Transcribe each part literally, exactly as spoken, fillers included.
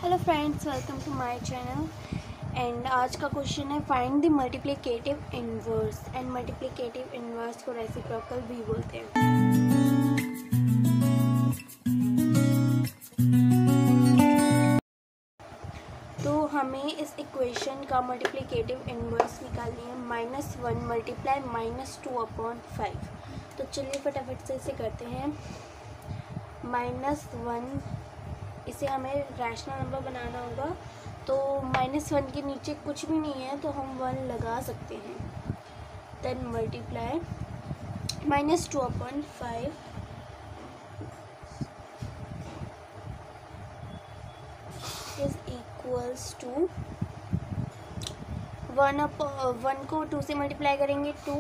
Hello friends, welcome to my channel. And आज का question है find the multiplicative inverse. And multiplicative inverse को reciprocal भी बोलते हैं। तो हमें इस इक्वेशन का मल्टीप्लिकेटिव इनवर्स निकालनी है। Minus one multiply minus two upon five. तो चलिए फटाफट से इसे करते हैं। माइनस वन, इसे हमें रैशनल नंबर बनाना होगा, तो माइनस वन के नीचे कुछ भी नहीं है तो हम वन लगा सकते हैं। Then multiply minus two upon five is equals to one up one को टू से मल्टीप्लाई करेंगे टू,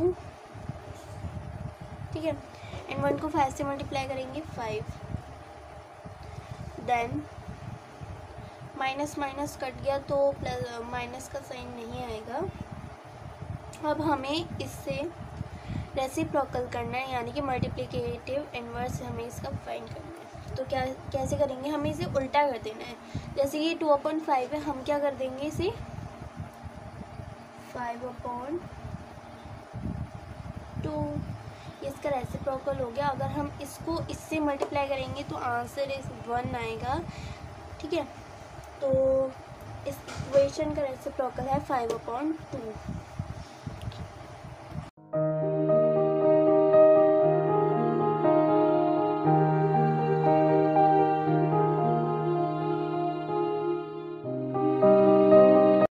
ठीक है, एंड वन को फाइव से मल्टीप्लाई करेंगे five. Then minus minus cut गया तो प्लस माइनस का साइन नहीं आएगा। अब हमें इससे रेसिप्रोकल करना है, यानी कि मल्टीप्लिकेटिव इनवर्स हमें इसका फाइंड करना है। तो क्या कैसे करेंगे, हमें इसे उल्टा कर देना है। जैसे कि टू अपॉन फाइव है, हम क्या कर देंगे इसे फाइव अपॉन टू, इसका रेसिप्रोकल हो गया। अगर हम इसको इससे मल्टीप्लाई करेंगे तो आंसर इस वन आएगा, ठीक है। तो इस इक्वेशन का रेसिप्रोकल है फाइव अपॉन टू।